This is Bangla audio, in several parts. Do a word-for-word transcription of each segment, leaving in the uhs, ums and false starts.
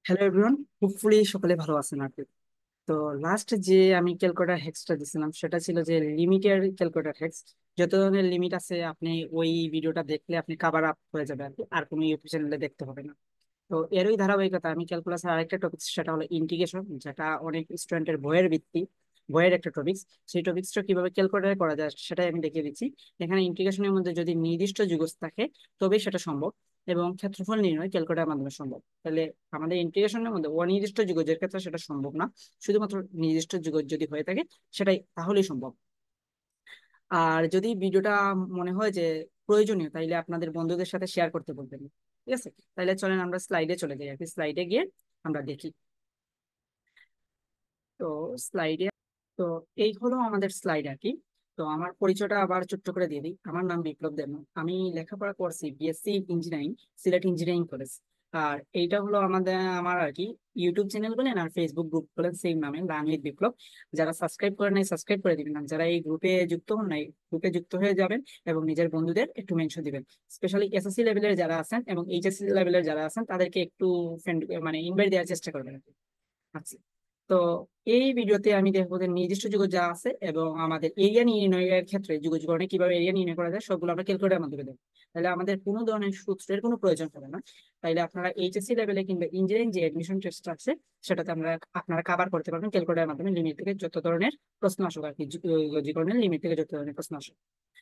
হ্যালো এভরিওয়ান, হোপফুলি সকলে ভালো আছেন আর কি। তো লাস্ট যে আমি ক্যালকুলেটর হ্যাক্সটা দিছিলাম সেটা ছিল যে লিমিটের ক্যালকুলেটর হ্যাক্স। যত ধরনের লিমিট আছে আপনি ওই ভিডিওটা দেখলে আপনি কাভার আপ হয়ে যাবে আর কি, আর কোনো ইউটিউব চ্যানেলে দেখতে হবে না। তো এরই ধারাবাহিকতা আমি ক্যালকুলাসের আরেকটা টপিক, সেটা হলো ইন্টিগ্রেশন, যেটা অনেক স্টুডেন্টের বইয়ের ভিত্তি, বইয়ের একটা টপিক্স। সেই টপিক্সটা কিভাবে ক্যালকুলেটরে করা যায় সেটাই আমি দেখিয়ে দিচ্ছি। এখানে ইন্টিগ্রেশনের মধ্যে যদি নির্দিষ্ট যুগজ থাকে তবেই সেটা সম্ভব, এবং ক্ষেত্রফল নির্ণয় ক্যালকুলেটরের মাধ্যমে সম্ভব। তাহলে আমাদের ইন্টিগ্রেশনের মধ্যে অনির্দিষ্ট যুগজের ক্ষেত্রে সেটা সম্ভব না, শুধুমাত্র নির্দিষ্ট যুগজ যদি হয়ে থাকে সেটাই তাহলেই সম্ভব। আর যদি ভিডিওটা মনে হয় যে প্রয়োজনীয়, তাইলে আপনাদের বন্ধুদের সাথে শেয়ার করতে বলবেন। ঠিক আছে, তাহলে চলেন আমরা স্লাইডে চলে যাই আর কি। স্লাইডে গিয়ে আমরা দেখি। তো স্লাইডে, তো এই হলো আমাদের স্লাইড আর কি। তো আমার পরিচয়টা আবার ছোট্ট করে দিয়ে দিই। আমার নাম বিপ্লব দেবনাথ, আমি লেখাপড়া করছি BSc engineering, Sylhet engineering college. আর এইটা হলো আমাদের আমার আর কি ইউটিউব চ্যানেল বলেন আর ফেসবুক গ্রুপ বলেন, সেম নামে লার্নিং বিপ্লব। যারা সাবস্ক্রাইব করেন নাই সাবস্ক্রাইব করে দিবেন, আর যারা এই গ্রুপে যুক্ত হন নাই গ্রুপে যুক্ত হয়ে যাবেন, এবং নিজের বন্ধুদের একটু মেনশন দিবেন। স্পেশালি এসএসসি লেভেলের যারা আছেন এবং এইচএসসি লেভেলের যারা আছেন তাদেরকে একটু ফ্রেন্ড মানে ইনভাইট দেওয়ার চেষ্টা করবেন আর কি। আচ্ছা, তো এই ভিডিওতে আমি দেখবো যে নির্দিষ্ট যুগ যা আছে এবং আমাদের এরিয়া নির্ণয়ের ক্ষেত্রে যুগ যুগনে কিভাবে এরিয়া নির্ণয় করা যায় সবগুলো আমরা ক্যালকুলেটারের মাধ্যমে দেখবো। তাহলে আমাদের কোনো ধরনের সূত্রের কোনো প্রয়োজন হবে না। তাইলে আপনারা এইচএসসি লেভেলে কিংবা ইঞ্জিনিয়ারিং যে অ্যাডমিশন টেস্ট আছে সেটাতে আমরা আপনারা কাভার করতে পারবেন ক্যালকুলেটারের মাধ্যমে, লিমিট থেকে যত ধরনের প্রশ্ন আসুক আর কি, জীবনের লিমিট থেকে যত ধরনের প্রশ্ন আসুক।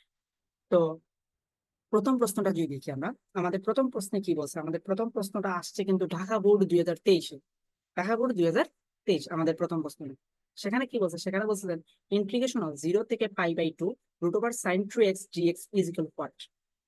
তো প্রথম প্রশ্নটা যদি দেখি আমরা, আমাদের প্রথম প্রশ্নে কি বলছে, আমাদের প্রথম প্রশ্নটা আসছে কিন্তু ঢাকা বোর্ড দুই হাজার তেইশে। ঢাকা বোর্ড দুই হাজার তেইশ আমাদের প্রথম প্রশ্ন। সেখানে কি বলছে, সেখানে বলছিলেন ইন্টিগ্রেশন অফ জিরো থেকে pi by two root over sine two x dx is equal what.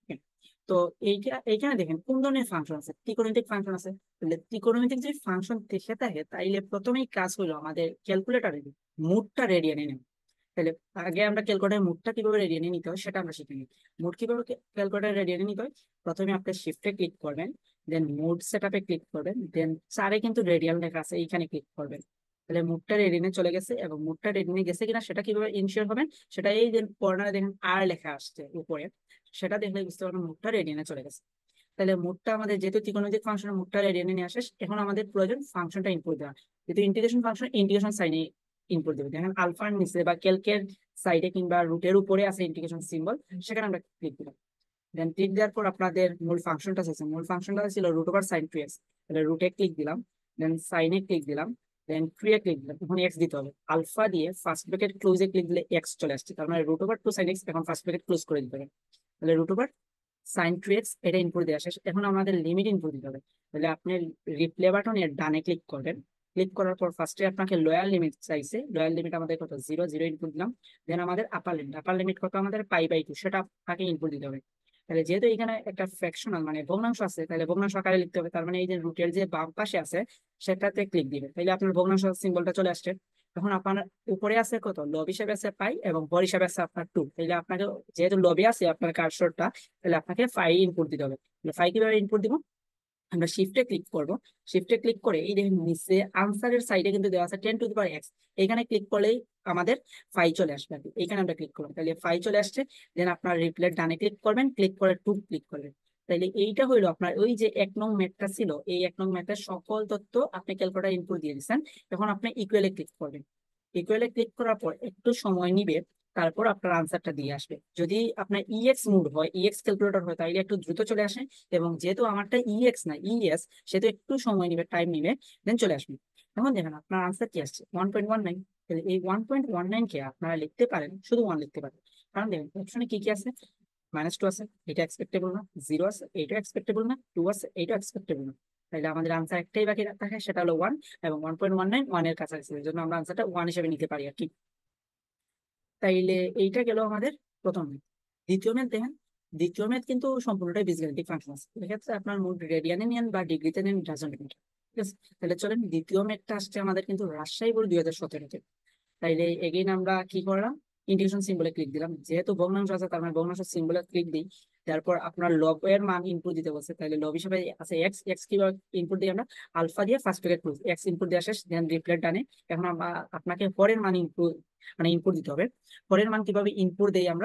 তো এইটা এইখানে দেখেন কোন ধরনের ফাংশন আছে, ত্রিকোণমিতিক ফাংশন আছে। তাহলে ত্রিকোণমিতিক যদি ফাংশন থেকে থাকে তাইলে প্রথমেই কাজ হলো আমাদের ক্যালকুলেটারে মুডটা রেডিয়ানে নেই। তাহলে আগে আমরা ক্যালকুলেটার মুডটা কিভাবে রেডিয়ানে নিতে হয় সেটা আমরা শিখে নিই। মুড কিভাবে ক্যালকুলেটার রেডিয়ানে নিতে হয়, প্রথমে আপনি শিফটে ক্লিক করবেন, দেন মুড সেটআপে ক্লিক করবেন, দেন চারে কিন্তু রেডিয়াল লেখা আছে এইখানে ক্লিক করবেন। তাহলে মুডটা রেডিয়ানে চলে গেছে, এবং মুডটা রেডিয়ানে গেছে কিনা সেটা কিভাবে ইনশিওর হবেন, সেটা এই যে কর্নারে দেখেন আর লেখা আসছে উপরে, সেটা দেখলে বুঝতে পারবেন মুডটা রেডিয়ানে চলে গেছে। তাহলে মুডটা আমাদের যেহেতু ত্রিকোণমিতিক ফাংশনের মুডটা রেডিয়ানে নিয়ে আসে, এখন আমাদের প্রয়োজন ফাংশনটা ইনপুট দেওয়া। যেহেতু ইন্টিগ্রেশন ফাংশন ইন্টিগ্রেশন সাইনে ইনপুট দেবে, দেখেন আলফার নিচে বা ক্যালকের সাইডে কিংবা রুটের উপরে আছে ইন্টিগ্রেশন সিম্বল, সেখানে আমরা ক্লিক দিলাম। দেন ক্লিক দেওয়ার পর আপনাদের মূল ফাংশনটা আছে, মূল ফাংশনটা ছিল root over sine two x. তাহলে রুটে ক্লিক দিলাম, দেন সাইনে ক্লিক দিলাম, দেন টু এ ক্লিক দিলাম, এখন এক্স দিতে হবে। আলফা দিয়ে ফার্স্ট ব্র্যাকেট ক্লোজে ক্লিক দিলে এক্স চলে আসছে, তার মানে root over two sine x, এখন ফার্স্ট ব্র্যাকেট ক্লোজ করে দিতে হবে। তাহলে root over sine two x এটা ইনপুট দেওয়া শেষ, এখন আমাদের লিমিট ইনপুট দিতে হবে। তাহলে আপনি রিপ্লে বাটনের ডানে ক্লিক করবেন। ক্লিক করার পর ফার্স্টে আপনাকে লোয়ার লিমিট চাইছে, লোয়ার লিমিট আমাদের কত, জিরো, জিরো ইনপুট দিলাম। দেন আমাদের আপার লিমিট, আপার লিমিট কত আমাদের পাই বাই টু, সেটা আপনাকে ইনপুট দিতে হবে। তাহলে যেহেতু এখানে একটা ফ্র্যাকশনাল মানে ভগ্নাংশ আছে, তাহলে ভগ্নাংশ আকারে লিখতে হবে, তার মানে এই যে রুটের যে বাম পাশে আছে সেটাতে ক্লিক দিবে, তাহলে আপনার ভগ্নাংশ সিম্বলটা চলে আসছে। এখন আপনার উপরে আছে কত, লব হিসাবে আছে পাই এবং হর হিসাবে আছে আপনার টু, তাহলে আপনাকে যেহেতু লবে আছে আপনার কার্সরটা, তাহলে আপনাকে ফাই ইনপুট দিতে হবে। ফাই কিভাবে ইনপুট দিব, আমরা শিফটে ক্লিক করব। শিফটে ক্লিক করে এই দেখুন নিচে আনসারের সাইডে কিন্তু দেওয়া আছে ten to the power x, এখানে ক্লিক করলেই আমাদের ফাই চলে আসবে আর কি। এখানে আমরা ক্লিক করলাম, তাহলে ফাই চলে আসছে। দেন আপনার রিপ্লের ডানে ক্লিক করবেন, ক্লিক করে টু ক্লিক করবেন। তাহলে এইটা হইলো আপনার ওই যে এক নং ম্যাথটা ছিল, এই এক নং ম্যাথের সকল তথ্য আপনি ক্যালকুলেটর ইনপুট দিয়ে দিচ্ছেন। এখন আপনি ইকুয়ালে ক্লিক করবেন। ইকুয়ালে ক্লিক করার পর একটু সময় নিবে, তারপর আপনার আনসারটা দিয়ে আসবে। যদি আপনার ইএক্স মুড হয়, ইএক্স ক্যালকুলেটর হয়, তাহলে একটু দ্রুত চলে আসে। এবং যেহেতু আমারটা ইএক্স না ইএস, সেহেতু একটু সময় নিবে, টাইম নিবে, দেন চলে আসবে। এখন দেখেন আপনার আনসার কি আসছে, ওয়ান পয়েন্ট ওয়ান নাইন। এই ওয়ান পয়েন্ট ওয়ান নাইন কে আপনারা লিখতে পারেন শুধু ওয়ান লিখতে পারেন, কারণ দেখেন অপশনে কি কি আছে, মাইনাস টু আছে, এটা এক্সপেক্টেবল না, জিরো আছে, এইটা এক্সপেক্টেবল না, টু আছে, এইটা এক্সপেক্টেবল না। তাহলে আমাদের আনসার একটাই বাকি থাকে, সেটা হলো ওয়ান, এবং ওয়ান পয়েন্ট ওয়ান নাইন ওয়ানের কাছাকাছি, এই জন্য আমরা আনসারটা ওয়ান হিসেবে নিতে পারি আর কি। তাইলে এইটা গেল আমাদের প্রথম ম্যাথ। দ্বিতীয় ম্যাথ দেখেন, দ্বিতীয় ম্যাথ কিন্তু সম্পূর্ণটাই বীজগাণিতিক ফাংশন আছে, এক্ষেত্রে আপনার মুড রেডিয়ানে নেন বা ডিগ্রিতে নেন, ডাজন্ট ম্যাটার। ঠিক আছে, তাহলে চলেন দ্বিতীয় ম্যাথটা আসছে আমাদের কিন্তু রাজশাহী বোর্ড দুই হাজার সতেরোতে। তাইলে এগেইন আমরা কি করলাম, ইন্টিগ্রেশন সিম্বলে ক্লিক দিলাম, যেহেতু ভগ্নাংশ আছে তার মানে ভগ্নাংশ সিম্বলে ক্লিক দিই। তারপর আপনার লব এর মান ইনপুট দিতে বলছে, তাহলে লব হিসেবে আছে এক্স, এক্স কিভাবে ইনপুট দিই আমরা, আলফা দিয়ে first bracket close, x input দেওয়া শেষ, দেন রিপ্লেট ডানে। এখন আমরা আপনাকে পরের মান ইনপুট মানে ইনপুট দিতে হবে। পরের মান কিভাবে ইনপুট দেই আমরা,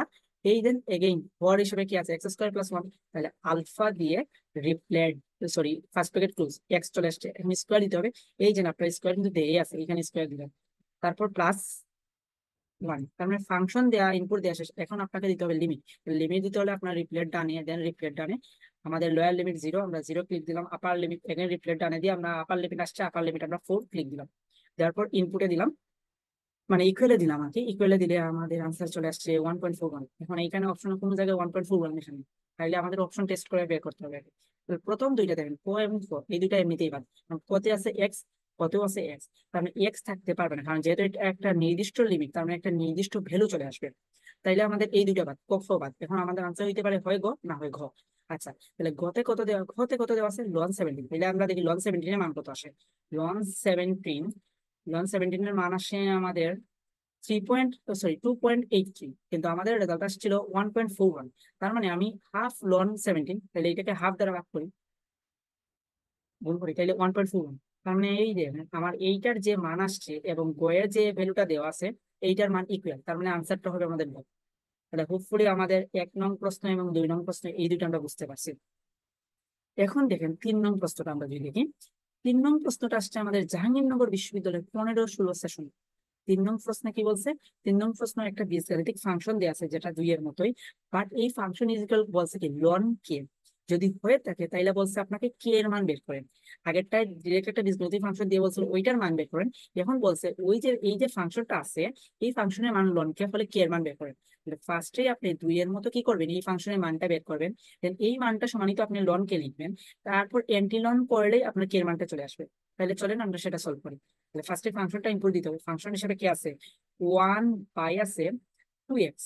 এই দেন এগেইন হর হিসেবে কি আছে এক্স স্কোয়ার প্লাস ওয়ান, তাহলে আলফা দিয়ে রিপ্লেড sorry first bracket close x চলে আসছে, এখন স্কোয়ার দিতে হবে। এই যে আপনার স্কোয়ার কিন্তু দেই আছে, এখানে স্কোয়ার দিলাম, তারপর প্লাস ওয়ান, তার মানে ফাংশন দেওয়া ইনপুট দেওয়া শেষ। এখন আপনাকে দিতে হবে লিমিট। লিমিট দিতে হলে আপনার রিপ্লেট ডানে দেন, রিপ্লেট ডানে আমাদের লোয়ার লিমিট জিরো, আমরা জিরো ক্লিক দিলাম। আপার লিমিট এখানে রিপ্লেট ডানে দিয়ে আমরা আপার লিমিট আসছে, আপার লিমিট আমরা ফোর ক্লিক দিলাম, দেওয়ার পর ইনপুটে দিলাম মানে ইকুয়ালে দিলাম আর কি। ইকুয়ালে দিলে আমাদের আনসার চলে আসছে ওয়ান পয়েন্ট ফোর ওয়ান। এখন এইখানে অপশন কোনো জায়গায় ওয়ান পয়েন্ট ফোর ওয়ান এখানে, তাহলে আমাদের অপশন টেস্ট করে বের করতে হবে। তো প্রথম দুইটা দেখেন কো এবং ফোর, এই দুইটা এমনিতেই বাদ, কতে আছে এক্স, কতেও আছে এক্স, তার মানে এক্স থাকতে পারবে না, কারণ যেহেতু এটা একটা নির্দিষ্ট লিমিট, তার মানে একটা নির্দিষ্ট ভ্যালু চলে আসবে। তাইলে আমাদের এই দুইটা বাদ, ক খ বাদ। এখন আমাদের আনসার হইতে পারে হয় গ না হয় ঘ। আচ্ছা, তাহলে গতে কত দেওয়া, ঘতে কত দেওয়া আছে লন সেভেন্টিন, তাহলে আমরা দেখি লন সেভেন্টিনের মান কত আসে। লন সেভেন্টিন লন সেভেন্টিনের মান আসে আমাদের three point sorry two point eight three, কিন্তু আমাদের রেজাল্ট আসছিল ওয়ান পয়েন্ট ফোর ওয়ান। তার মানে আমি হাফ লন সেভেন্টিন, তাহলে এটাকে হাফ দ্বারা ভাগ করি, গুণ করি, তাহলে ওয়ান পয়েন্ট ফোর ওয়ান। তার মানে এই যে আমার এইটার যে মান আসছে এবং গয়ের যে ভ্যালুটা দেওয়া আছে এইটার মান ইকুয়াল, তার মানে আনসারটা হবে আমাদের গ। তাহলে হোপফুলি আমাদের এক নং প্রশ্ন এবং দুই নং প্রশ্ন এই দুটো আমরা বুঝতে পারছি। এখন দেখেন তিন নং প্রশ্নটা আমরা যদি দেখি, তিন নং প্রশ্নটা আসছে আমাদের জাহাঙ্গীরনগর বিশ্ববিদ্যালয়ের পনেরো ষোলো সেশন। তিন নং প্রশ্নে কি বলছে, তিন নং প্রশ্ন একটা বীজগাণিতিক ফাংশন দেওয়া আছে যেটা দুই এর মতোই, বাট এই ফাংশন ইজিক্যাল বলছে কি লন কে, যদি হয়ে থাকে তাইলে বলছে আপনাকে কে এর মান বের করেন। আগেরটায় ডিরেক্ট একটা বীজগাণিতিক ফাংশন দিয়ে বলছিল ওইটার মান বের করেন, এখন বলছে ওই যে এই যে ফাংশনটা আছে এই ফাংশনের মান লন কে হলে কে এর মান বের করেন। ফার্স্টেই আপনি দুই এর মতো কি করবেন, এই ফাংশনের মানটা বের করবেন, দেন এই মানটা সমানিত আপনি লন কে লিখবেন, তারপর এন্টি লন করলেই আপনার কে এর মানটা চলে আসবে। তাহলে চলেন আমরা সেটা সলভ করি। তাহলে ফার্স্টে ফাংশনটা ইনপুট দিতে হবে, ফাংশন হিসেবে কি আছে ওয়ান বাই আছে two x,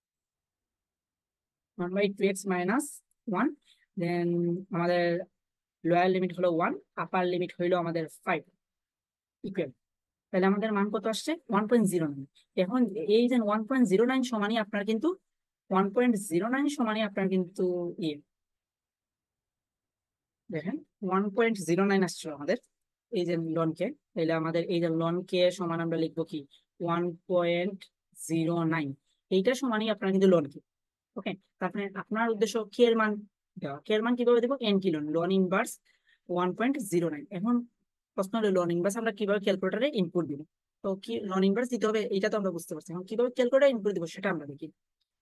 one by two x minus one, then আমাদের লোয়ার লিমিট হলো ওয়ান, আপার লিমিট হইলো আমাদের ফাইভ ইকুয়াল। তাহলে আমাদের মান কত আসছে ওয়ান পয়েন্ট জিরো নাইন। এখন এই যে ওয়ান পয়েন্ট জিরো নাইন সমানই আপনার কিন্তু ওয়ান পয়েন্ট জিরো নাইন সমানই আপনার কিন্তু ইয়ে দেখেন ওয়ান পয়েন্ট জিরো নাইন আসছিল আমাদের এই যে লন কে, তাহলে আমাদের এই যে লন কে সমান আমরা লিখবো কি ওয়ান পয়েন্ট জিরো নাইন, এইটা সমানই আপনার কিন্তু লন কে। ওকে, তারপরে আপনার উদ্দেশ্য কে এর মান দেওয়া, কে এর মান কিভাবে দেবো anti ln, ln inverse one point zero nine. এখন প্রশ্ন হলো লন ইনভার্স আমরা কিভাবে ক্যালকুলেটারে ইনপুট দিব। তো কি লন ইনভার্স দিতে হবে এটা তো আমরা বুঝতে পারছি, এখন কিভাবে ক্যালকুলেটারে ইনপুট দিব সেটা আমরা দেখি।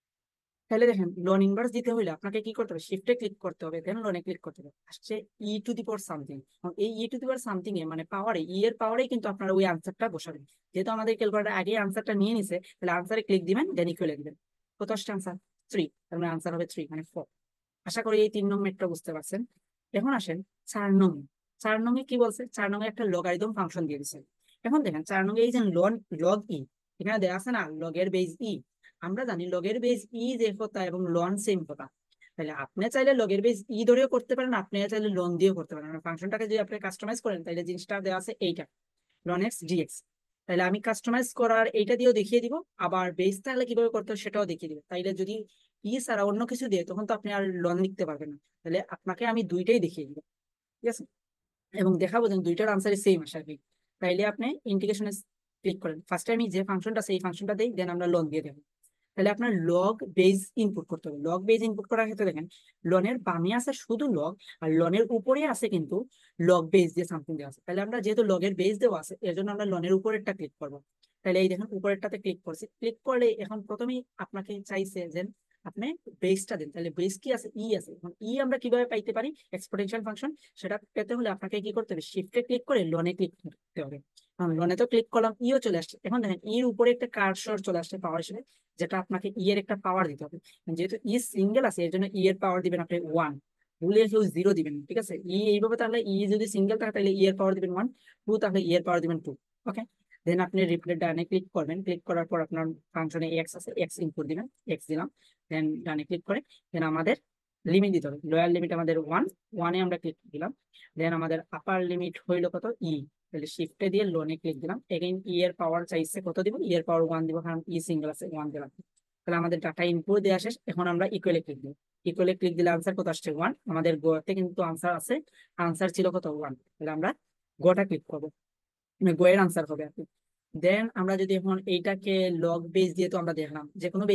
তাহলে দেখেন লন ইনভার্স দিতে হলে আপনাকে কি করতে হবে, শিফটে ক্লিক করতে হবে, দেন লনে ক্লিক করতে হবে, আসছে ই টু দি পাওয়ার সামথিং। এই ই টু দি পাওয়ার সামথিং এ মানে পাওয়ারে ই এর পাওয়ারে কিন্তু আপনারা ওই আনসারটা বসাবেন। যেহেতু আমাদের ক্যালকুলেটর আগে আনসারটা নিয়ে নিছে, তাহলে আনসারে ক্লিক দিবেন, দেন ইকুয়ালে দিবেন। কত আসছে আনসার থ্রি, তার মানে আনসার হবে থ্রি মানে ফোর। আশা করি এই তিন নং মেটটা বুঝতে পারছেন। এখন আসেন চার নং। চার নং এ কি বলছে, চার নং এ একটা লগারিদম ফাংশন দিয়ে দিচ্ছে। এখন দেখেন চার নং এ এই যে লন লগ ই এখানে দেওয়া আছে না, লগের বেজ ই, আমরা জানি লগের বেজ ই যে কথা এবং লন সেম কথা। তাহলে আপনি চাইলে লগের বেজ ই ধরেও করতে পারেন, আপনি চাইলে লন দিয়েও করতে পারেন। ফাংশনটাকে যদি আপনি কাস্টমাইজ করেন তাহলে জিনিসটা দেওয়া আছে এইটা লন এক্স ডিএক্স। তাহলে আমি কাস্টমাইজ করার এইটা দিয়েও দেখিয়ে দিব, আবার বেস তাহলে কিভাবে করতে হবে সেটাও দেখিয়ে দিব। তাইলে যদি ই ছাড়া অন্য কিছু দিয়ে তখন তো আপনি আর লন লিখতে পারবেন না। তাহলে আপনাকে আমি দুইটাই দেখিয়ে দিব, ঠিক আছে, এবং দেখাবো যে দুইটার আনসারই সেম আসে আর কি। তাইলে আপনি ইন্টিগ্রেশনে ক্লিক করেন, ফার্স্টে আমি যে ফাংশনটা সেই ফাংশনটা দিই, দেন আমরা লন দিয়ে দেবো। তাহলে আপনার লগ বেজ ইনপুট করতে হবে। লগ বেজ ইনপুট করার ক্ষেত্রে দেখেন লনের বামে আছে শুধু লগ, আর লনের উপরে আছে কিন্তু লগ বেজ দিয়ে সামথিং দেওয়া আছে। তাহলে আমরা যেহেতু লগের বেজ দেওয়া আছে এর জন্য আমরা লনের উপরেরটা ক্লিক করবো। তাহলে এই দেখেন উপরেরটাতে ক্লিক করছি, ক্লিক করলে এখন প্রথমেই আপনাকে চাইছে যে আপনি বেসটা দেন। তাহলে বেস কি আছে ই আছে, এখন ই আমরা কিভাবে পাইতে পারি এক্সপোনেনশিয়াল ফাংশন, সেটা পেতে হলে আপনাকে কি করতে হবে শিফটে ক্লিক করে লনে ক্লিক করতে হবে। লনে তো ক্লিক করলাম, ইও চলে আসছে। এখন দেখেন ইর উপরে একটা কার্সর চলে আসছে পাওয়ার হিসেবে, যেটা আপনাকে ই এর একটা পাওয়ার দিতে হবে। যেহেতু ই সিঙ্গেল আছে এর জন্য ই এর পাওয়ার দিবেন আপনি ওয়ান, ভুলে কেউ জিরো দিবেন, ঠিক আছে। ই এইভাবে তাহলে ই যদি সিঙ্গেল থাকে তাহলে ই এর পাওয়ার দিবেন ওয়ান, টু তাহলে ই এর পাওয়ার দিবেন টু। ওকে, দেন আপনি রিপ্লে ডানে ক্লিক করবেন, ক্লিক করার পর আপনার ফাংশনে এক্স আছে এক্স ইনপুট দিবেন, এক্স দিলাম, দেন ডানে ক্লিক করে দেন আমাদের লিমিট দিতে হবে। লোয়ার লিমিট আমাদের ওয়ান, ওয়ানে আমরা ক্লিক দিলাম, দেন আমাদের আপার লিমিট হইলো কত ই, তাহলে শিফটে দিয়ে লোনে ক্লিক দিলাম। এগেইন ই এর পাওয়ার চাইছে কত দিব, ই এর পাওয়ার ওয়ান দিব, কারণ ই সিঙ্গেল আছে ওয়ান দিলাম। তাহলে আমাদের ডাটা ইনপুট দেওয়া শেষ। এখন আমরা ইকুয়ালে ক্লিক দিব, ইকুয়ালে ক্লিক দিলে আনসার কত আসছে ওয়ান, আমাদের গোতে কিন্তু আনসার আছে, আনসার ছিল কত ওয়ান। তাহলে আমরা গোটা ক্লিক করবো, মানে গোয়ের আনসার হবে আর কি। দেন আমরা যদি এখন এইটাকে লগ বেস দিয়ে তো আমরা দেখলাম যে কোনো বেস দিয়ে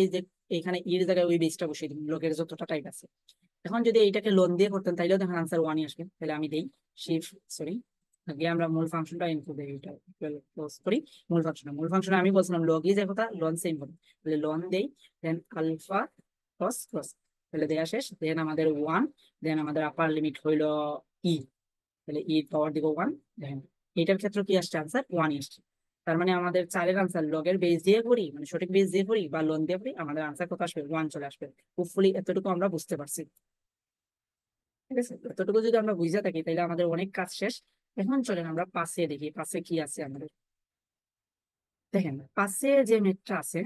এইখানে ইর জায়গায় ওই বেসটা বসিয়ে দিবেন, লগের যতটা টাইপ আছে। এখন যদি এইটাকে লোন দিয়ে করতেন তাইলেও দেখেন আনসার ওয়ানই আসবে। তাহলে আমি দেই শিফট সরি আগে আমরা মূল ফাংশনটা ইনপুট দেই, এটা ক্লোজ করি। মূল ফাংশন মূল ফাংশনে আমি বলছিলাম লগ ইজ এক কথা, লন সেম হবে। তাহলে লন দেই, দেন আলফা ক্রস ক্রস, তাহলে দেয়া শেষ। দেন আমাদের ওয়ান, দেন আমাদের আপার লিমিট হইলো ই, তাহলে ই পাওয়ার দিব ওয়ান। দেখেন এটার ক্ষেত্রে কি আসছে, আনসার ওয়ানই আসছে। তার মানে আমাদের চারের আনসার লগের বেস দিয়ে করি, মানে সঠিক বেস দিয়ে করি বা লোন দিয়ে করি, আমাদের আনসার কত আসবে, ওয়ান চলে আসবে। হোপফুলি এতটুকু আমরা বুঝতে পারছি। ঠিক আছে, এতটুকু যদি আমরা বুঝে থাকি তাহলে আমাদের অনেক কাজ শেষ। এখন চলেন আমরা পাশে দেখি, পাশে কি আছে আমাদের। দেখেন পাশে যে ম্যাথটা আছে,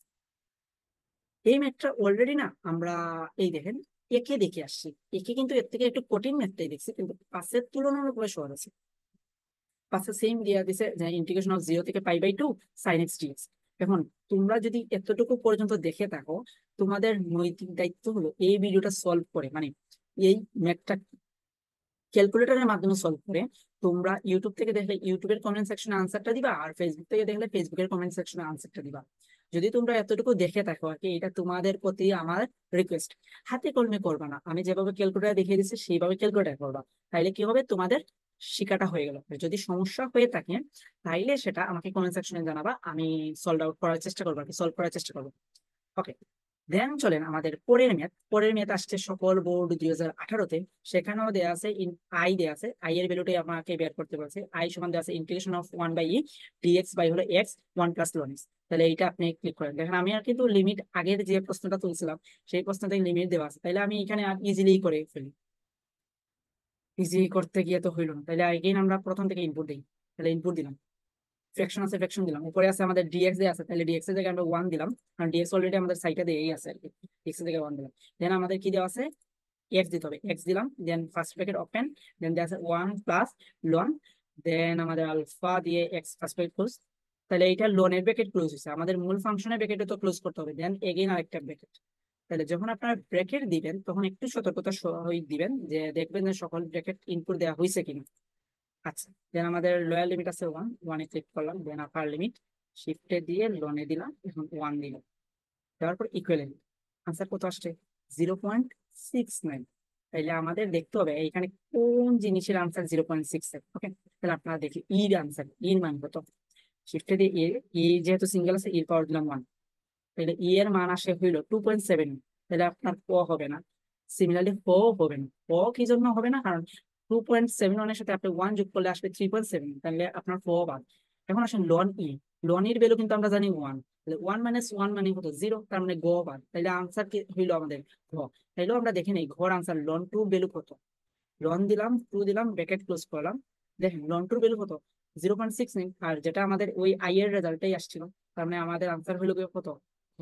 এই ম্যাথটা অলরেডি না আমরা এই দেখেন একে দেখে আসছি। একে কিন্তু এর থেকে একটু কঠিন ম্যাথটাই দেখছি, কিন্তু পাশের তুলনামূলকভাবে সহজ আছে। পাশে সেম দিয়া দিছে যে ইন্টিগ্রেশন অফ জিরো থেকে pi by two sine x dx. এখন তোমরা যদি এতটুকু পর্যন্ত দেখে থাকো, তোমাদের নৈতিক দায়িত্ব হলো এই ভিডিওটা সলভ করে, মানে এই ম্যাথটা ক্যালকুলেটরের মাধ্যমে সলভ করে তোমরা ইউটিউব থেকে দেখলে ইউটিউবের কমেন্ট সেকশনে আনসারটা দিবা, আর ফেসবুক থেকে দেখলে ফেসবুকের কমেন্ট সেকশনে আনসারটা দিবা। যদি তোমরা এতটুকু দেখে থাকো আর কি, এটা তোমাদের প্রতি আমার রিকোয়েস্ট। হাতে কলমে করবা না, আমি যেভাবে ক্যালকুলেটর দেখিয়ে দিচ্ছি সেইভাবে ক্যালকুলেটর করবা। তাইলে কি হবে, তোমাদের শিকাটা হয়ে গেল। যদি সমস্যা হয়ে থাকে তাইলে সেটা আমাকে কমেন্ট সেকশনে জানাবা, আমি সলভ আউট করার চেষ্টা করবো, আর কি সলভ করার চেষ্টা করবো। ওকে, দেন চলেন আমাদের পরের ম্যাথ। পরের ম্যাথ আসছে সকল বোর্ড দুই হাজার আঠারোতে। সেখানেও দেওয়া আছে ইন আই দেওয়া আছে, আই এর ভ্যালুটাই আমাকে বের করতে বলছে। আই সমান দেওয়া আছে integration of one by e dx by হলো x one plus ln x. তাহলে এইটা আপনি ক্লিক করেন, দেখেন আমি আর কিন্তু লিমিট আগের যে প্রশ্নটা তুলছিলাম সেই প্রশ্নতে লিমিট দেওয়া আছে, তাহলে আমি এখানে আর ইজিলি করে ফেলি। ইজি করতে গিয়ে তো হইল না, তাহলে এগেইন আমরা প্রথম থেকে ইনপুট দিই। তাহলে ইনপুট দিলাম, ফ্র্যাকশন আছে ফ্র্যাকশন দিলাম, উপরে আছে আমাদের ডিএক্স দিয়ে আছে, তাহলে ডিএক্স এর জায়গায় আমরা ওয়ান দিলাম, কারণ ডিএক্স অলরেডি আমাদের সাইডে দিয়েই আছে আর কি। ডিএক্স এর জায়গায় ওয়ান দিলাম। দেন আমাদের কি দেওয়া আছে, এক্স দিতে হবে, এক্স দিলাম। Then first bracket open, then দেওয়া আছে ওয়ান প্লাস লন, দেন আমাদের আলফা দিয়ে এক্স ফার্স্ট ব্র্যাকেট ক্লোজ। তাহলে এটা লোনের ব্র্যাকেট ক্লোজ হয়েছে, আমাদের মূল ফাংশনের ব্র্যাকেটে তো ক্লোজ করতে হবে। দেন এগেইন আরেকটা ব্র্যাকেট। তাহলে যখন আপনারা ব্র্যাকেট দিবেন তখন একটু সতর্কতা সহিত দিবেন, যে দেখবেন যে সকল ব্র্যাকেট ইনপুট দেওয়া হয়েছে কিনা। আচ্ছা, দেন আমাদের লোয়ার লিমিট আছে ওয়ান, ওয়ানে ক্লিক করলাম। দেন আপার লিমিট শিফটে দিয়ে লোনে দিলাম, এখন ওয়ান দিলাম। দেওয়ার পর ইকুয়ালেন্ট আনসার কত আসছে, জিরো পয়েন্ট সিক্স নাইন। তাইলে আমাদের দেখতে হবে এইখানে কোন জিনিসের answer zero point six seven. Okay, তাহলে আপনারা দেখি ইর আনসার, ইর মান কত। শিফটে দিয়ে এ, ই যেহেতু সিঙ্গেল আছে ইর পাওয়ার দিলাম ওয়ান, তাহলে ই এর মান আসে হইলো টু পয়েন্ট সেভেন। তাহলে আপনার প হবে না, সিমিলারলি প হবে না। প কি জন্য হবে না, কারণ টু পয়েন্ট সেভেন ওয়ানের সাথে আপনি ওয়ান যোগ করলে আসবে থ্রি পয়েন্ট সেভেন, তাহলে আপনার প বাদ। এখন আসেন লন ই, লন এর ভ্যালু কিন্তু আমরা জানি ওয়ান, তাহলে ওয়ান মাইনাস ওয়ান মানে কত, জিরো, তার মানে গ বাদ। তাহলে আনসার কি হইলো আমাদের ঘ। তাইলেও আমরা দেখে নেই ঘর আনসার লন টু ভ্যালু কত। লন দিলাম, টু দিলাম, ব্র্যাকেট ক্লোজ করলাম। দেখেন লন টুর ভ্যালু কত, জিরো পয়েন্ট সিক্স নাইন, আর যেটা আমাদের ওই আই এর রেজাল্টটাই আসছিল, তার মানে আমাদের আনসার হইলো গিয়ে কত, ঘ।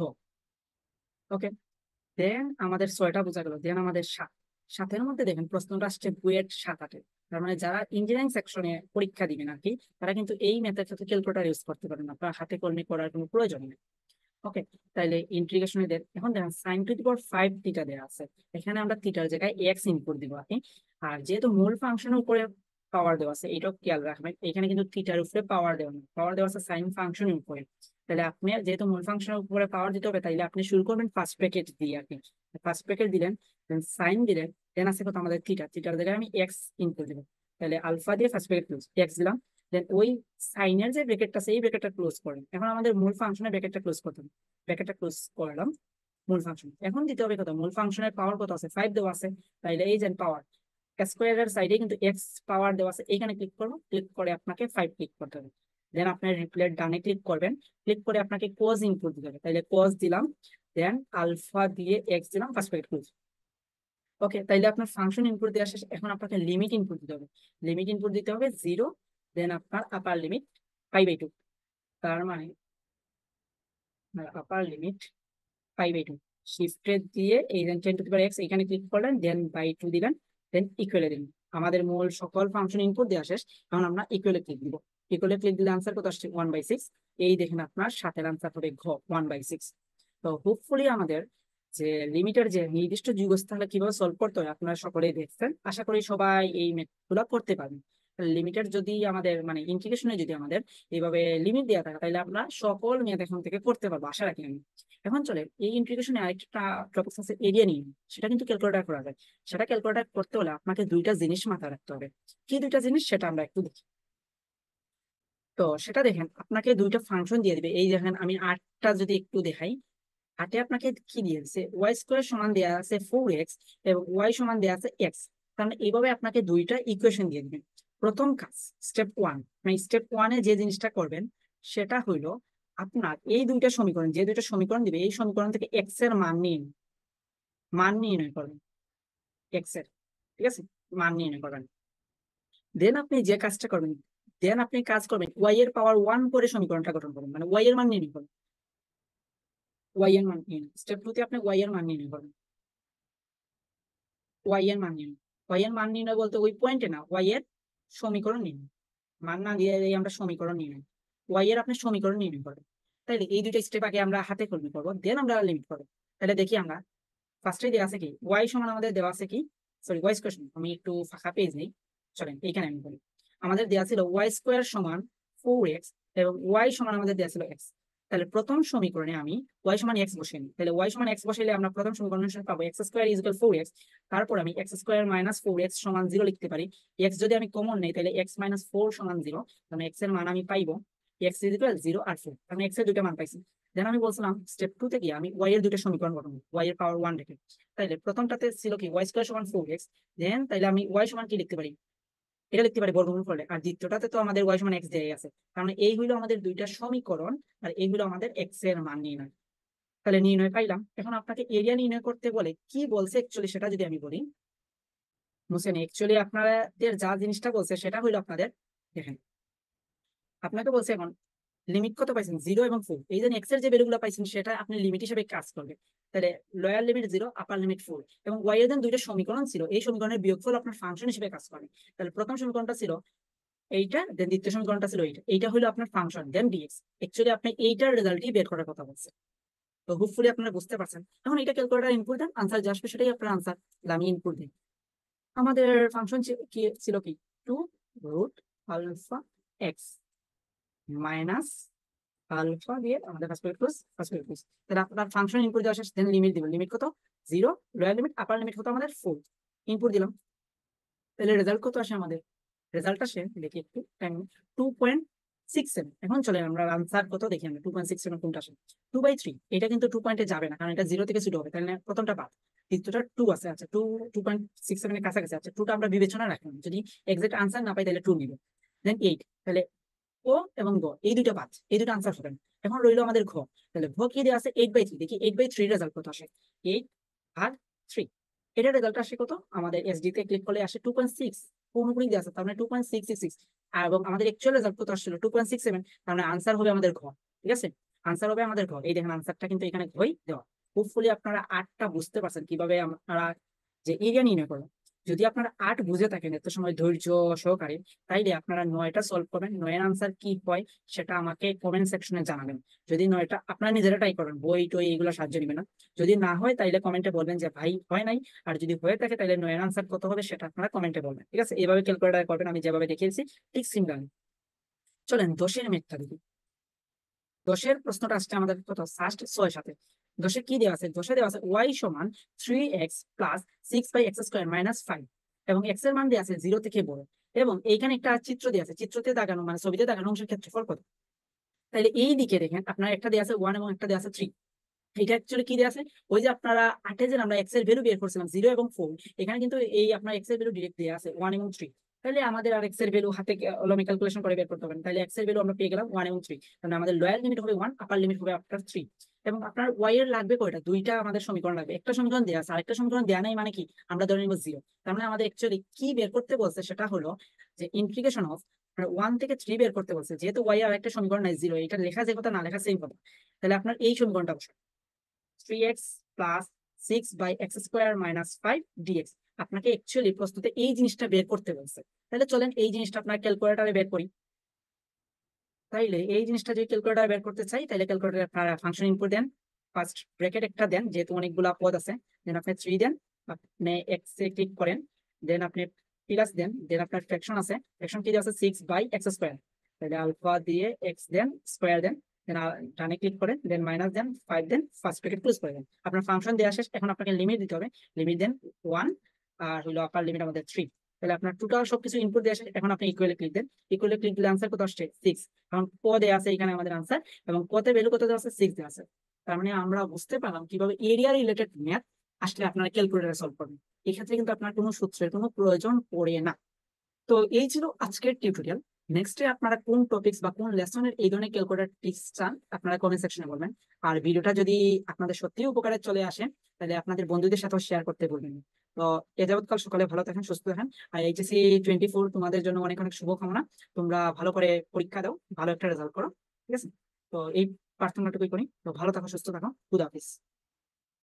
ওকে, দেন আমাদের ছয়টা বোঝা গেল। দেন আমাদের সাত, সাতের মধ্যে দেখেন প্রশ্নটা আসছে বুয়েট সাত আটে। তার মানে যারা ইঞ্জিনিয়ারিং সেকশনে পরীক্ষা দিবেন আর কি, তারা কিন্তু এই মেথড সাথে ক্যালকুলেটর ইউজ করতে পারেন, আপনার হাতে কলমে করার কোনো প্রয়োজন নেই। ওকে, তাইলে ইন্টিগ্রেশনে দেন, এখন দেখেন sine to the power five theta দেওয়া আছে, এখানে আমরা থিটার জায়গায় এক্স ইনপুট দিব আর কি। আর যেহেতু মূল ফাংশনের উপরে পাওয়ার দেওয়া আছে, এটাও খেয়াল রাখবেন, এখানে কিন্তু থিটার উপরে পাওয়ার দেওয়া নেই, পাওয়ার দেওয়া আছে সাইন ফাংশনের উপরে। তাহলে আপনি যেহেতু মূল ফাংশনের উপরে পাওয়ার দিতে হবে, তাইলে আপনি শুরু করবেন ফার্স্ট ব্র্যাকেট দিয়ে আর কি। ফার্স্ট ব্র্যাকেট দিলেন, দেন সাইন দিলেন, দেন আছে কত আমাদের থিটা, থিটার জায়গায় আমি এক্স ইনপুট দিব। তাহলে আলফা দিয়ে ফার্স্ট ব্র্যাকেট ক্লোজ, এক্স দিলাম। দেন ওই সাইনের যে ব্র্যাকেটটা আছে এই ব্র্যাকেটটা ক্লোজ করেন। এখন আমাদের মূল ফাংশনের ব্র্যাকেটটা ক্লোজ করতে হবে, ব্র্যাকেটটা ক্লোজ করলাম। মূল ফাংশন এখন দিতে হবে কত, মূল ফাংশনের পাওয়ার কত আছে, ফাইভ দেওয়া আছে। তাইলে এই যে পাওয়ার স্কোয়ারের সাইডে কিন্তু এক্স পাওয়ার দেওয়া আছে, এইখানে ক্লিক করবো, ক্লিক করে আপনাকে ফাইভ ক্লিক করতে হবে। দেন আপনার রিপ্লের ডানে ক্লিক করবেন, ক্লিক করে আপনাকে কজ ইনপুট দিতে হবে, তাইলে কজ দিলাম। দেন আলফা দিয়ে এক্স দিলাম, ফার্স্ট ব্র্যাকেট ক্লোজ। ওকে, তাইলে আপনার ফাংশন ইনপুট দেওয়া শেষ, এখন আপনাকে লিমিট ইনপুট দিতে হবে। লিমিট ইনপুট দিতে হবে জিরো, দেন আপনার upper limit five by two. তার মানে upper limit five by two, শিফটে দিয়ে এই ten to the power x এখানে ক্লিক করলেন, দেন বাই টু দিলেন, দেন ইকুয়ালে দিলেন। আমাদের মূল সকল ফাংশন ইনপুট দেওয়া শেষ, এখন আমরা ইকুয়ালে ক্লিক দিব। ইকুয়ালে ক্লিক দিলে আনসার কত আসছে, ওয়ান বাই সিক্স। এই দেখেন আপনার সাথের আনসার হবে ঘ, ওয়ান বাই সিক্স। তো হোপফুলি আমাদের যে লিমিটের যে নির্দিষ্ট যুগস্থানটা কিভাবে সলভ করতে হয় আপনারা সকলেই দেখছেন, আশা করি সবাই এই ম্যাথগুলো করতে পারবেন। লিমিটের যদি আমাদের মানে ইন্টিগ্রেশনে যদি আমাদের এইভাবে লিমিট দেওয়া থাকে তাহলে আমরা সকল মেয়াদ এখন থেকে করতে পারবো, আশা রাখি আমি। এখন চলে এই ইন্টিগ্রেশনে আরেকটা টপিক আছে এরিয়া নিয়ে, সেটা কিন্তু ক্যালকুলেটর করা যায়। সেটা ক্যালকুলেটর করতে হলে আপনাকে দুইটা জিনিস মাথায় রাখতে হবে। কি দুইটা জিনিস সেটা আমরা একটু দেখি। তো সেটা দেখেন, আপনাকে দুইটা ফাংশন দিয়ে দিবে। এই দেখেন আমি আটটা যদি একটু দেখাই, আটে আপনাকে কি দিয়ে দিচ্ছে, ওয়াই স্কোয়ার সমান দেওয়া আছে ফোর এক্স এবং ওয়াই সমান দেওয়া আছে এক্স। কারণ এইভাবে আপনাকে দুইটা ইকুয়েশন দিয়ে দিবেন। প্রথম কাজ স্টেপ ওয়ান, মানে স্টেপ ওয়ানে যে জিনিসটা করবেন সেটা হইলো আপনার এই দুইটা সমীকরণ, যে দুইটা সমীকরণ দিবে এই সমীকরণ থেকে এক্স এর মান নিয়ে মান নির্ণয় করবেন। এক্স এর, ঠিক আছে, মান নির্ণয় করবেন। দেন আপনি যে কাজটা করবেন, দেন আপনি কাজ করবেন ওয়াই এর পাওয়ার ওয়ান করে সমীকরণটা গঠন করবেন, মানে ওয়াই এর মান নির্ণয় করবেন। ওয়াই এর মান নির্ণয়, স্টেপ টু তে আপনি ওয়াই এর মান নির্ণয় করবেন। ওয়াই এর মান নির্ণয়, ওয়াই এর মান নির্ণয় বলতে ওই পয়েন্টে না, ওয়াই এর সমীকরণ নির্ণয়। মান না দিয়ে আমরা সমীকরণ নির্ণয়, ওয়াই এর আপনি সমীকরণ নির্ণয় করবেন। তাইলে এই দুইটা স্টেপ আগে আমরা হাতে কলমে করবো, দেন আমরা লিমিট করবো। তাহলে দেখি আমরা ফার্স্টে দেওয়া আছে কি, ওয়াই সমান আমাদের দেওয়া আছে কি, সরি ওয়াই স্কোয়ার, আমি একটু ফাঁকা পেজ নেই, চলেন এইখানে আমি বলি। আমাদের দেওয়া ছিল ওয়াই স্কোয়ার সমান ফোর এক্স এবং ওয়াই সমান আমাদের দেওয়া ছিল এক্স। তাহলে প্রথম সমীকরণে আমি ওয়াই সমান এক্স বসিয়ে নিই। তাহলে ওয়াই সমান এক্স বসাইলে আমরা প্রথম সমীকরণ পাবো x square is equal four x. তারপর আমি x square minus four x সমান জিরো লিখতে পারি। এক্স যদি আমি কমন নেই তাহলে এক্স মাইনাস ফোর সমান জিরো, মানে এক্স এর মান আমি পাইবো এক্স ইজ ইকুয়াল জিরো আর ফোর, আমি এক্স এর দুইটা মান পাইছি। দেন আমি বলছিলাম স্টেপ টু থেকে আমি ওয়াই এর দুইটা সমীকরণ গঠন করব, ওয়াই এর পাওয়ার ওয়ান রেখে। তাইলে প্রথমটাতে ছিল কি ওয়াই স্কোয়ার সমান ফোর এক্স, দেন তাইলে আমি ওয়াই সমান কি লিখতে পারি, এটা লিখতে পারি বর্গমূল করলে। আর দ্বিতীয়টাতে তো আমাদের ওয়াই সমান এক্স দেয়াই আছে, কারণ এই হইলো আমাদের দুইটা সমীকরণ আর এই হইলো আমাদের এক্স এর মান নির্ণয়। তাহলে নির্ণয় পাইলাম। এখন আপনাকে এরিয়া নির্ণয় করতে বলে কি বলছে অ্যাকচুয়ালি সেটা যদি আমি বলি, বুঝছেন অ্যাকচুয়ালি আপনাদের যা জিনিসটা বলছে সেটা হইলো আপনাদের, দেখেন আপনাকে বলছে এখন লিমিট কত পাইছেন, জিরো এবং ফোর। এই যে এক্স এর যে ভ্যালুগুলো পাইছেন সেটা আপনি লিমিট হিসেবে কাজ করবে। তাহলে lower limit zero, upper limit four, এবং ওয়াই এর দুইটা সমীকরণ ছিল, এই সমীকরণের বিয়োগফল আপনার ফাংশন হিসেবে কাজ করে। তাহলে প্রথম সমীকরণটা ছিল এইটা, দেন দ্বিতীয় সমীকরণটা ছিল এইটা, এইটা হলো আপনার ফাংশন, দেন ডিএক্স। অ্যাকচুয়ালি আপনি এইটার রেজাল্টই বের করার কথা বলছে। তো হোপফুলি আপনারা বুঝতে পারছেন। এখন এটা ক্যালকুলেটর ইনপুট দেন, আনসার যা আসবে সেটাই আপনার আনসার। আমি ইনপুট দিই, আমাদের ফাংশন কি ছিল কি, two root alpha x minus alpha দিয়ে আমাদের ফার্স্ট প্লাস ফার্স্ট প্লাস। তাহলে আপনার ফাংশন ইনপুট দেওয়া শেষ, দেন লিমিট দিবেন। লিমিট কত, zero, lower limit, upper limit কত আমাদের ফোর, ইনপুট দিলাম। তাহলে রেজাল্ট কত আসে আমাদের, রেজাল্ট আসে দেখি একটু time, two point six seven. এখন চলে আমরা আনসার কত দেখি, আমরা টু পয়েন্ট সিক্স সেভেন কোনটা আসে, টু বাই থ্রি। এটা কিন্তু টু পয়েন্টে যাবে না, কারণ এটা জিরো থেকে শুরু হবে, তাহলে প্রথমটা বাদ, দ্বিতীয়টা টু আছে। আচ্ছা টু টু পয়েন্ট সিক্স সেভেনের কাছাকাছি, আচ্ছা টুটা আমরা বিবেচনা রাখলাম, যদি এক্সাক্ট আনসার না পাই তাহলে টু নিব। দেন এইট, তাহলে ও এবং গ এই দুটো বাদ, এই দুটো আনসার হবেন। এখন রইলো আমাদের ঘ, তাহলে ঘ কি দেওয়া আছে, এইট বাই থ্রি। দেখি এইট বাই থ্রি রেজাল্ট কত আসে, এইট আর থ্রি, এটার রেজাল্ট আসে কত আমাদের, এসডি তে ক্লিক করলে আসে টু পয়েন্ট সিক্স, পুরোপুরি দেওয়া আছে, তার মানে টু পয়েন্ট সিক্স সিক্স। এবং আমাদের অ্যাকচুয়াল রেজাল্ট কত আসছিল, টু পয়েন্ট সিক্স সেভেন, তার মানে আনসার হবে আমাদের ঘ। ঠিক আছে, আনসার হবে আমাদের ঘ। এই দেখেন আনসারটা কিন্তু এখানে ঘই দেওয়া। হোপফুলি আপনারা আটটা বুঝতে পারছেন কিভাবে আপনারা যে এরিয়া নির্ণয় করবেন। যদি আপনারা আট বুঝে থাকেন এত সময় ধৈর্য সহকারে, তাইলে আপনারা নয়টা সলভ করবেন। নয়ের আনসার কি হয় সেটা আমাকে কমেন্ট সেকশনে জানাবেন। যদি নয়টা আপনারা নিজেরা ট্রাই করবেন, বই টই এগুলো সাহায্য নেবেন না। যদি না হয় তাইলে কমেন্টে বলবেন যে ভাই হয় নাই, আর যদি হয়ে থাকে তাহলে নয়ের আনসার কত হবে সেটা আপনারা কমেন্টে বলবেন। ঠিক আছে, এইভাবে ক্যালকুলেটর করবেন, আমি যেভাবে দেখিয়েছি ঠিক সিমিলার। চলেন দশের মেথটা দেখি। দশের প্রশ্নটা আসছে আমাদের কত, ফার্স্ট ছয় সাথে। দশে কি দেওয়া আছে, দশে দেওয়া আছে ওয়াই সমান three x plus six by x square minus five, এবং এক্স এর মান দেওয়া আছে জিরো থেকে বড়, এবং এইখানে একটা চিত্র দেওয়া আছে, চিত্রতে দাগানো মানে ছবিতে দাগানো অংশের ক্ষেত্রফল কত। তাহলে এই দিকে দেখেন আপনার একটা দেওয়া আছে ওয়ান এবং একটা দেওয়া আছে থ্রি। এটা অ্যাকচুয়ালি কি দেওয়া আছে, ওই যে আপনারা আটে যে আমরা এক্স এর ভ্যালু বের করছিলাম জিরো এবং ফোর, এখানে কিন্তু এই আপনার এক্স এর ভ্যালু ডিরেক্ট দেওয়া আছে ওয়ান এবং থ্রি। তাহলে আমাদের আর এক্স এর ভ্যালু হাতে কলমে ক্যালকুলেশন করে বের করতে হবে। তাহলে এক্স এর ভ্যালু আমরা পেয়ে গেলাম ওয়ান এবং থ্রি, তাহলে আমাদের লোয়ার লিমিট হবে ওয়ান, আপার লিমিট হবে আপনার থ্রি। এবং আপনার ওয়াই এর লাগবে কয়টা, দুইটা আমাদের সমীকরণ লাগবে। একটা সমীকরণ দেওয়া আছে, আরেকটা সমীকরণ দেওয়া নাই, মানে কি আমরা ধরে নিব জিরো। তার মানে আমাদের অ্যাকচুয়ালি কি বের করতে বলছে সেটা হলো যে ইন্টিগ্রেশন অফ ওয়ান থেকে থ্রি বের করতে বলছে। যেহেতু ওয়াই আর একটা সমীকরণ নাই জিরো, এটা লেখা যে কথা না লেখা সেম কথা। তাহলে আপনার এই সমীকরণটা বসে three x plus six by x square minus five dx. আপনাকে অ্যাকচুয়ালি প্রশ্নতে এই জিনিসটা বের করতে বলছে। তাহলে চলেন এই জিনিসটা আপনার ক্যালকুলেটারে বের করি। তাইলে এই জিনিসটা যদি ক্যালকুলেটারে বের করতে চাই, তাহলে ক্যালকুলেটারে আপনারা ফাংশন ইনপুট দেন, ফার্স্ট ব্র্যাকেট একটা দেন, যেহেতু অনেকগুলা পদ আছে, দেন আপনি থ্রি দেন, আপনি এক্স এ ক্লিক করেন, দেন আপনি প্লাস দেন দেন আপনার ফ্র্যাকশন আছে, ফ্র্যাকশন কি আছে সিক্স বাই এক্স স্কোয়ার, তাহলে আলফা দিয়ে এক্স দেন স্কোয়ার দেন দেন ডানে ক্লিক করেন, দেন মাইনাস দেন ফাইভ দেন ফার্স্ট ব্র্যাকেট ক্লোজ করে দেন। আপনার ফাংশন দেওয়া শেষ, এখন আপনাকে লিমিট দিতে হবে, লিমিট দেন ওয়ান, আর হলো আপার লিমিট আমাদের থ্রি। তাহলে আপনার টোটাল সবকিছু ইনপুট দেওয়া শেষ, এখন আপনি ইকুয়ালে ক্লিক দেন, ইকুয়ালে ক্লিক দিলে আনসার কত আসছে সিক্স, কারণ ক দেওয়া আছে এখানে আমাদের আনসার, এবং কতে ভ্যালু কত দেওয়া আছে সিক্স দেওয়া আছে। তার মানে আমরা বুঝতে পারলাম কিভাবে এরিয়া রিলেটেড ম্যাথ আসলে আপনারা ক্যালকুলেটারে সলভ করবেন। এক্ষেত্রে কিন্তু আপনার কোনো সূত্রের কোনো প্রয়োজন পড়ে না। তো এই ছিল আজকের টিউটোরিয়াল। নেক্সটে আপনারা কোন টপিকস বা কোন লেসনের এই ধরনের ক্যালকুলেটর টিপস চান আপনারা কমেন্ট সেকশনে বলবেন। আর ভিডিওটা যদি আপনাদের সত্যিই উপকারে চলে আসে তাহলে আপনাদের বন্ধুদের সাথেও শেয়ার করতে ভুলবেন না। তো এ যাবৎকাল সকালে ভালো থাকেন, সুস্থ থাকেন। আর এইচএসসি টোয়েন্টি ফোর তোমাদের জন্য অনেক অনেক শুভকামনা। তোমরা ভালো করে পরীক্ষা দাও, ভালো একটা রেজাল্ট করো, ঠিক আছে? তো এই প্রার্থনাটুকুই করি। তো ভালো থাকো, সুস্থ থাকো, খুদা হাফিজ।